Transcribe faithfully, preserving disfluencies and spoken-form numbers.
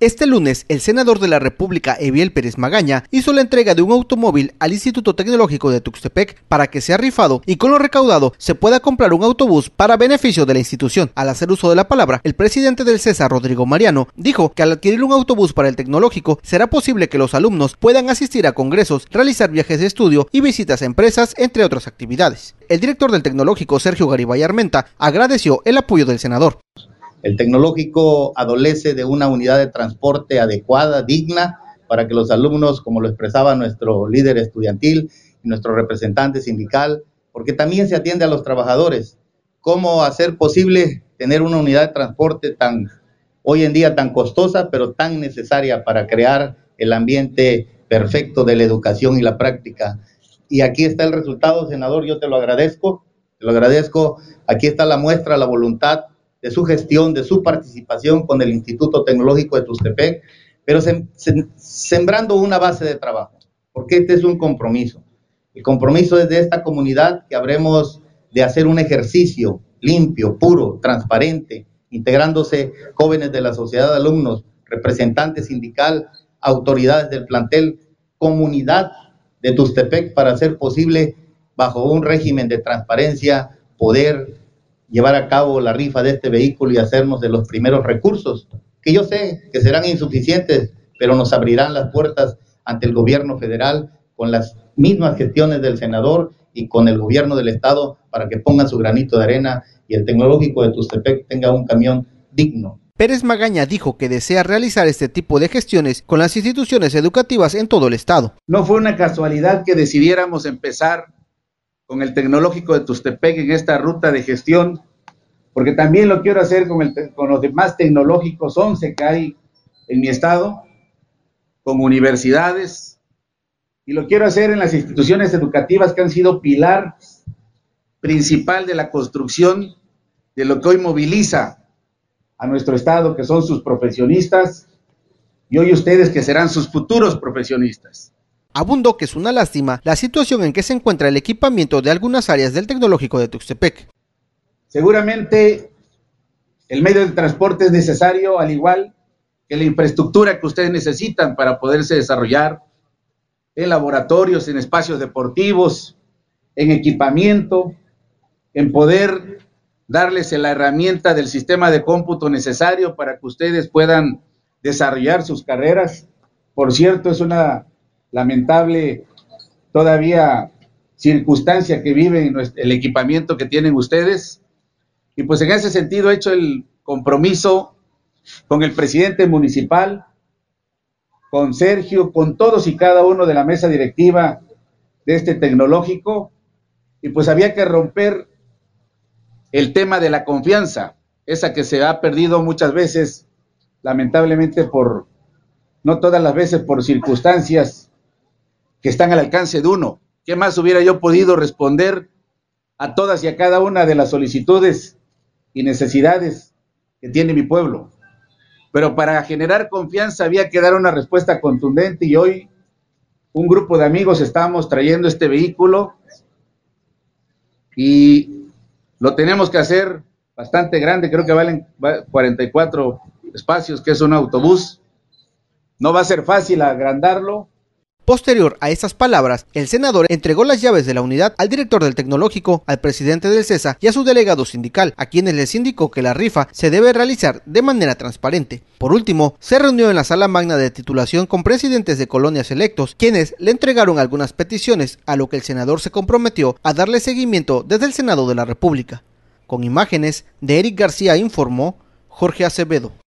Este lunes, el senador de la República, Eviel Pérez Magaña, hizo la entrega de un automóvil al Instituto Tecnológico de Tuxtepec para que sea rifado y con lo recaudado se pueda comprar un autobús para beneficio de la institución. Al hacer uso de la palabra, el presidente del CESA, Rodrigo Mariano, dijo que al adquirir un autobús para el tecnológico será posible que los alumnos puedan asistir a congresos, realizar viajes de estudio y visitas a empresas, entre otras actividades. El director del tecnológico, Sergio Garibay Armenta, agradeció el apoyo del senador. El tecnológico adolece de una unidad de transporte adecuada, digna, para que los alumnos, como lo expresaba nuestro líder estudiantil y nuestro representante sindical, porque también se atiende a los trabajadores. ¿Cómo hacer posible tener una unidad de transporte tan, hoy en día tan costosa, pero tan necesaria para crear el ambiente perfecto de la educación y la práctica? Y aquí está el resultado, senador, yo te lo agradezco, te lo agradezco. Aquí está la muestra, la voluntad de su gestión, de su participación con el Instituto Tecnológico de Tuxtepec, pero sem, sem, sembrando una base de trabajo, porque este es un compromiso. El compromiso es de esta comunidad que habremos de hacer un ejercicio limpio, puro, transparente, integrándose jóvenes de la sociedad de alumnos, representantes sindical, autoridades del plantel, comunidad de Tuxtepec, para hacer posible, bajo un régimen de transparencia, poder llevar a cabo la rifa de este vehículo y hacernos de los primeros recursos, que yo sé que serán insuficientes, pero nos abrirán las puertas ante el gobierno federal con las mismas gestiones del senador y con el gobierno del estado para que pongan su granito de arena y el tecnológico de Tuxtepec tenga un camión digno. Pérez Magaña dijo que desea realizar este tipo de gestiones con las instituciones educativas en todo el estado. No fue una casualidad que decidiéramos empezar con el tecnológico de Tuxtepec en esta ruta de gestión, porque también lo quiero hacer con, el, con los demás tecnológicos once que hay en mi estado, con universidades, y lo quiero hacer en las instituciones educativas que han sido pilar principal de la construcción de lo que hoy moviliza a nuestro estado, que son sus profesionistas, y hoy ustedes que serán sus futuros profesionistas. Abundó que es una lástima la situación en que se encuentra el equipamiento de algunas áreas del tecnológico de Tuxtepec. Seguramente el medio de transporte es necesario, al igual que la infraestructura que ustedes necesitan para poderse desarrollar en laboratorios, en espacios deportivos, en equipamiento, en poder darles la herramienta del sistema de cómputo necesario para que ustedes puedan desarrollar sus carreras. Por cierto, es una lamentable todavía circunstancia que viven el equipamiento que tienen ustedes, y pues en ese sentido he hecho el compromiso con el presidente municipal, con Sergio, con todos y cada uno de la mesa directiva de este tecnológico, y pues había que romper el tema de la confianza, esa que se ha perdido muchas veces, lamentablemente por, no todas las veces por circunstancias que están al alcance de uno. ¿Qué más hubiera yo podido responder a todas y a cada una de las solicitudes y necesidades que tiene mi pueblo? Pero para generar confianza había que dar una respuesta contundente, y hoy un grupo de amigos estamos trayendo este vehículo y lo tenemos que hacer bastante grande, creo que valen cuarenta y cuatro espacios, que es un autobús. No va a ser fácil agrandarlo. Posterior a estas palabras, el senador entregó las llaves de la unidad al director del tecnológico, al presidente del CESA y a su delegado sindical, a quienes les indicó que la rifa se debe realizar de manera transparente. Por último, se reunió en la sala magna de titulación con presidentes de colonias electos, quienes le entregaron algunas peticiones, a lo que el senador se comprometió a darle seguimiento desde el Senado de la República. Con imágenes de Eric García, informó Jorge Acevedo.